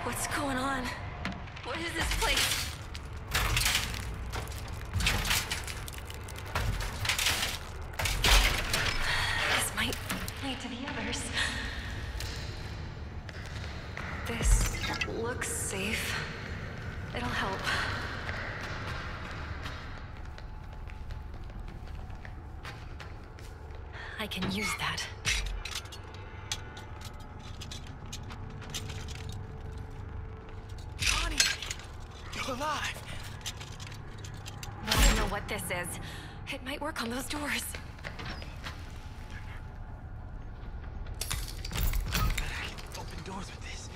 What's going on? What is this place? This might lead to the others. This looks safe. It'll help. I can use that. Connie! You're alive! I don't know what this is. It might work on those doors. I can open doors with this.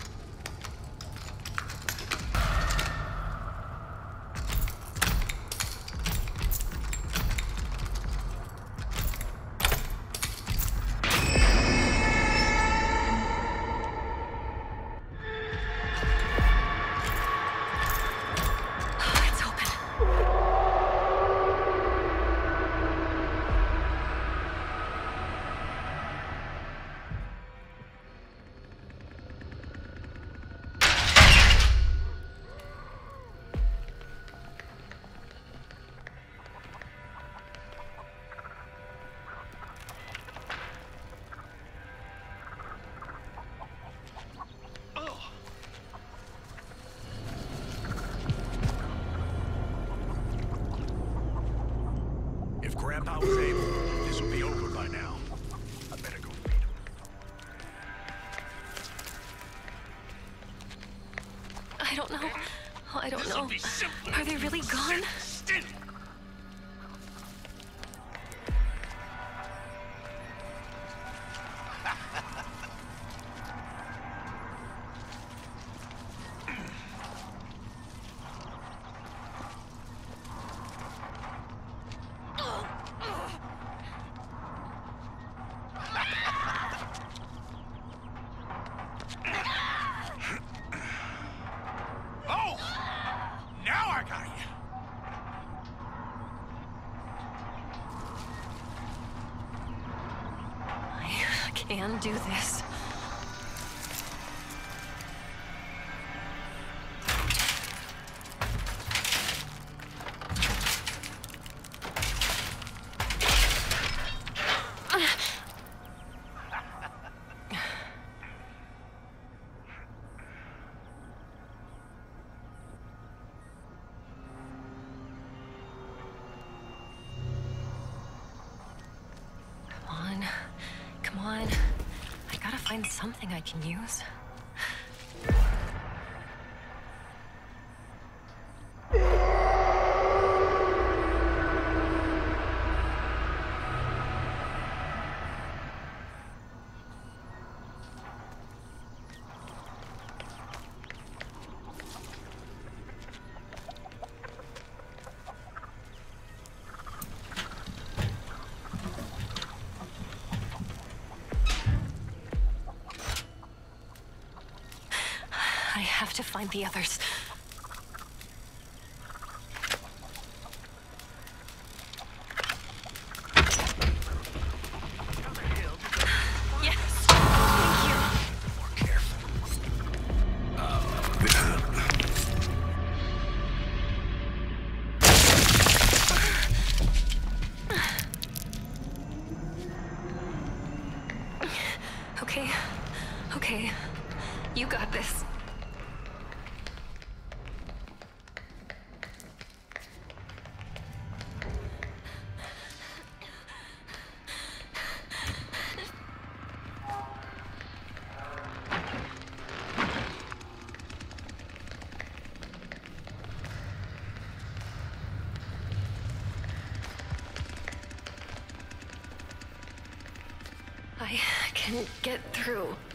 It's open. Oh! If Grandpa was able, this would be over by now. I better go feed him. I don't know. I don't This'll know. be simple. Are they really gone? Still. Oh! Now I got you. I can do this. Come on. Come on. I gotta find something I can use. I have to find the others. Yes. Thank you. More careful. Okay. Okay. You got this. I can get through.